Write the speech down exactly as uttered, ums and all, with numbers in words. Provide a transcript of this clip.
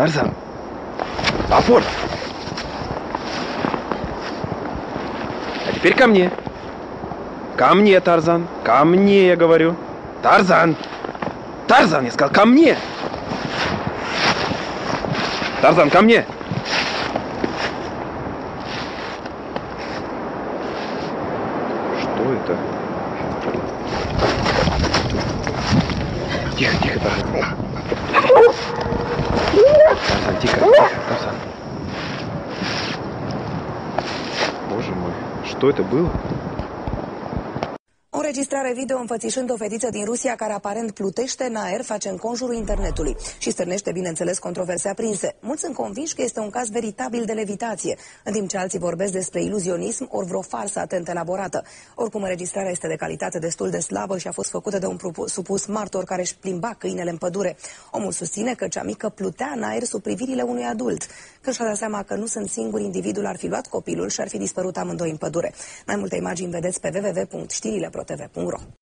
Tarzan! Апорт! А теперь ко мне. Ко мне, Тарзан. Ко мне, я говорю. Тарзан! Тарзан, я сказал, ко мне! Тарзан, ко мне! Что это? Тихо, тихо, Тарзан. Тарзан, тихо, тихо, Тарзан. Боже мой, что это было? O înregistrare video înfățișând o fetiță din Rusia care aparent plutește în aer, face înconjurul internetului și stârnește, bineînțeles, controverse aprinse. Mulți sunt convinși că este un caz veritabil de levitație, în timp ce alții vorbesc despre iluzionism ori vreo farsă atent elaborată. Oricum, înregistrarea este de calitate destul de slabă și a fost făcută de un supus martor care își plimba câinele în pădure. Omul susține că cea mică plutea în aer sub privirile unui adult. Când și-a dat seama că nu sunt singuri, individul ar fi luat copilul și ar fi dispărut amândoi în pădure. Mai multe imagini vedeți pe w w w punct știrile pro t v punct ro.